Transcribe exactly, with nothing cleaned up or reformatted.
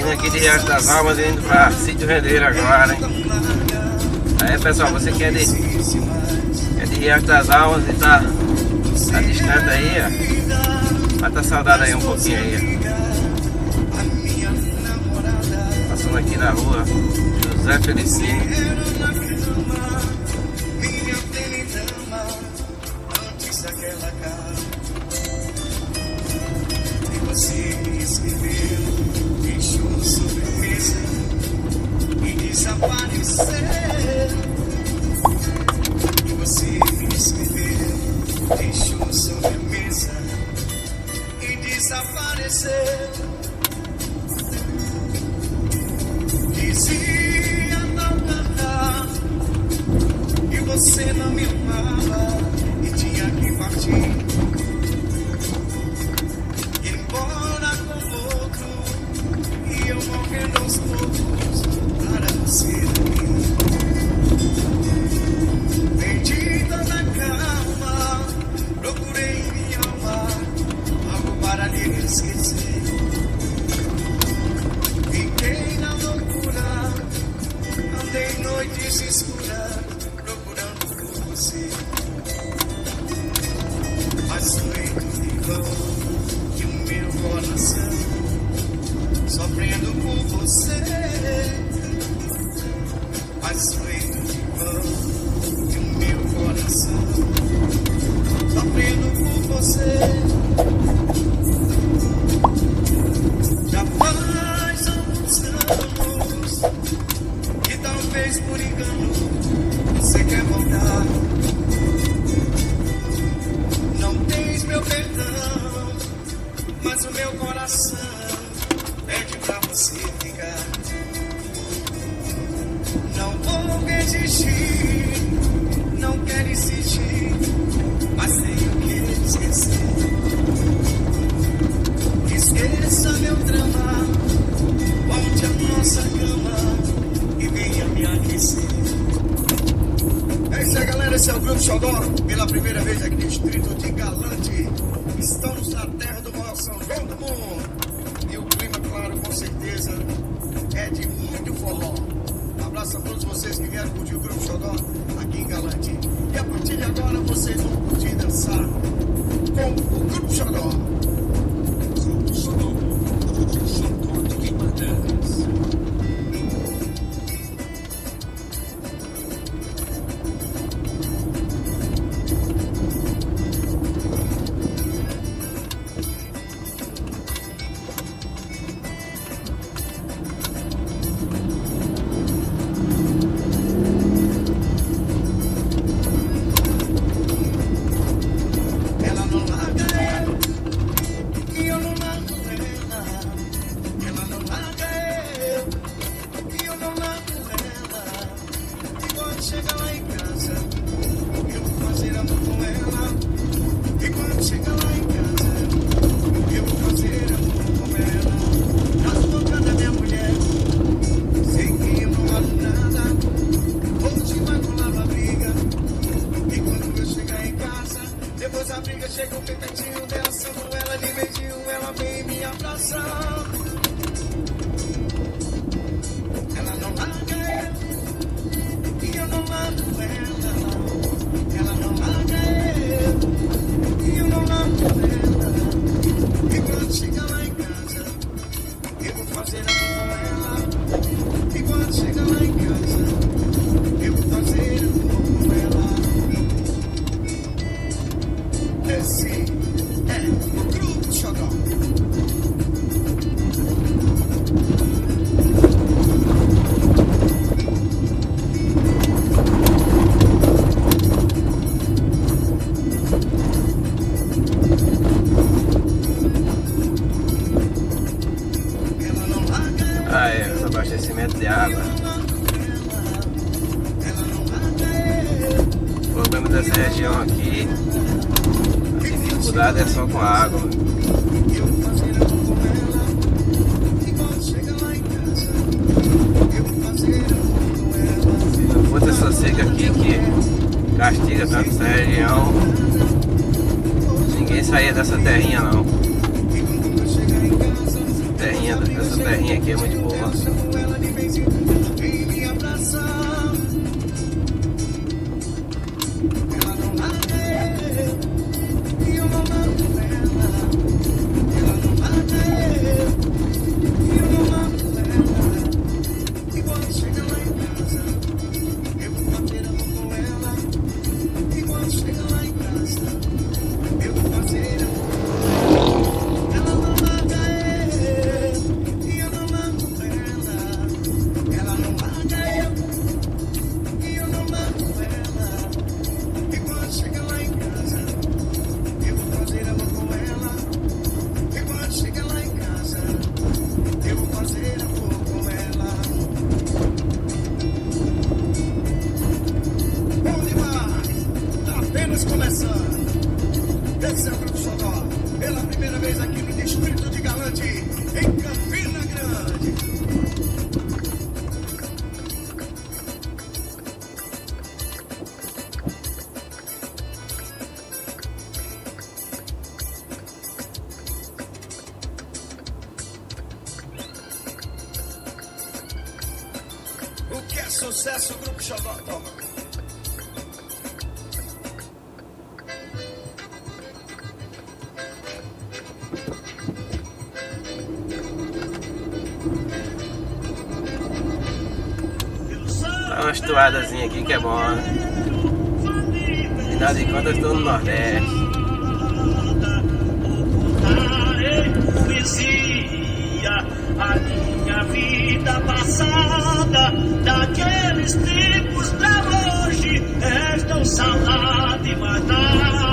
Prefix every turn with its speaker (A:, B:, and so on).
A: Vim aqui de Riacho das Almas indo pra Sítio Rendeiro agora, hein? Aí pessoal, você que é de, é de Riacho das Almas e tá, tá distante aí, ó. Mata a saudade aí um pouquinho aí, ó. Passando aqui na rua José Feliciano.
B: Você me escreveu, deixou sobremesa e desapareceu. E você me escreveu, deixou sobremesa e desapareceu. Dizia não cantar que você não me amava e tinha que partir. Morrendo aos poucos para você daqui, perdida na calma, procurei minha alma, algo para lhe esquecer. Fiquei na loucura, andei noites escuras, procurando por você, mas foi tudo em vão, e o meu coração sofrendo por você, mas foi tudo em vão, e o meu coração sofrendo por você. Já faz alguns anos que talvez por engano você quer voltar. Não tens meu perdão, mas o meu coração pede pra você ficar. Não vou resistir, não quero insistir, mas tenho que esquecer. Esqueça meu drama, volte a nossa cama e venha me aquecer. É isso aí, galera, esse é o Grupo Xodó, pela primeira vez aqui no distrito de Galante. Estamos na terra do maior São João do mundo. E o clima, claro, com certeza, é de muito forró. Um abraço a todos vocês que vieram curtir o Grupo Xodó aqui em Galante. E a partir de agora vocês vão curtir e dançar com o Grupo Xodó. Grupo Xodó, Grupo Xodó de Guimarães.
A: Abastecimento de água. O problema dessa região aqui, a dificuldade é só com a água. Se não fosse essa seca aqui que castiga tanto essa região, ninguém saía dessa terrinha não. Terrinha Essa terrinha aqui é muito boa.
B: Começando, esse é o Grupo Xodó, pela primeira vez aqui no Distrito de Galante, em Campina Grande. O que é sucesso, o Grupo Xodó toma.
A: Uma estuadazinha aqui que é bom, né? Afinal de contas, eu estou no Nordeste.
C: A minha vida passada, daqueles tempos pra hoje, restam salada e mais nada.